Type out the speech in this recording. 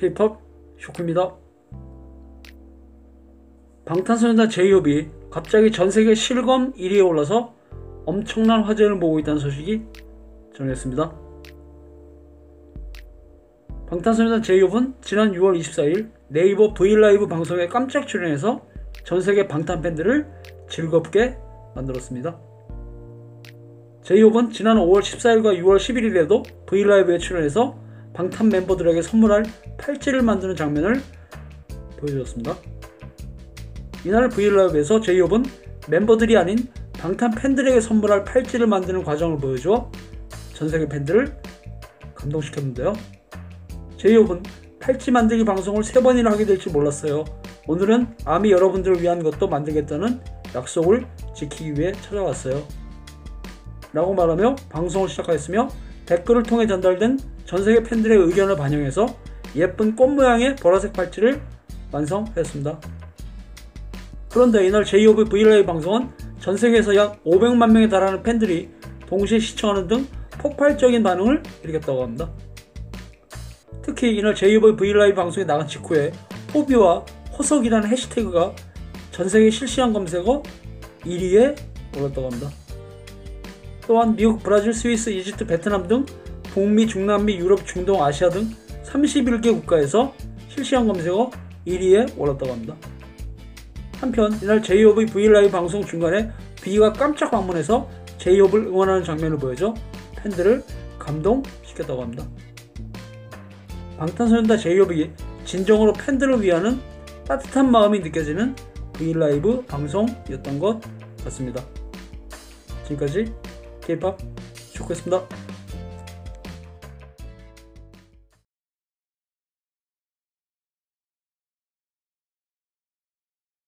K-POP 쇼크입니다. 방탄소년단 J-YOB이 갑자기 전세계 실검 1위에 올라서 엄청난 화제를 모으고 있다는 소식이 전해졌습니다. 방탄소년단 J-YOB은 지난 6월 24일 네이버 브이라이브 방송에 깜짝 출연해서 전세계 방탄 팬들을 즐겁게 만들었습니다. J-YOB은 지난 5월 14일과 6월 11일에도 브이라이브에 출연해서 방탄 멤버들에게 선물할 팔찌를 만드는 장면을 보여주었습니다. 이날 브이라이브에서 J-YOB은 멤버들이 아닌 방탄 팬들에게 선물할 팔찌를 만드는 과정을 보여주어 전세계 팬들을 감동시켰는데요. J-YOB은 팔찌 만들기 방송을 3번이나 하게 될지 몰랐어요. 오늘은 아미 여러분들을 위한 것도 만들겠다는 약속을 지키기 위해 찾아왔어요 라고 말하며 방송을 시작하였으며, 댓글을 통해 전달된 전세계 팬들의 의견을 반영해서 예쁜 꽃 모양의 보라색 팔찌를 완성했습니다. 그런데 이날 J-YOB 브이라이브 방송은 전세계에서 약 500만 명에 달하는 팬들이 동시에 시청하는 등 폭발적인 반응을 일으켰다고 합니다. 특히 이날 J-YOB 브이라이브 방송이 나간 직후에 호비와 호석이라는 해시태그가 전세계 실시간 검색어 1위에 올랐다고 합니다. 또한 미국, 브라질, 스위스, 이집트, 베트남 등 북미, 중남미, 유럽, 중동, 아시아 등 31개 국가에서 실시간 검색어 1위에 올랐다고 합니다. 한편 이날 J-YOB 브이라이브 방송 중간에 V가 깜짝 방문해서 J-YOB를 응원하는 장면을 보여줘 팬들을 감동시켰다고 합니다. 방탄소년단 J-YOB이 진정으로 팬들을 위하는 따뜻한 마음이 느껴지는 브이라이브 방송이었던 것 같습니다. 지금까지 K-POP 쇼크였습니다.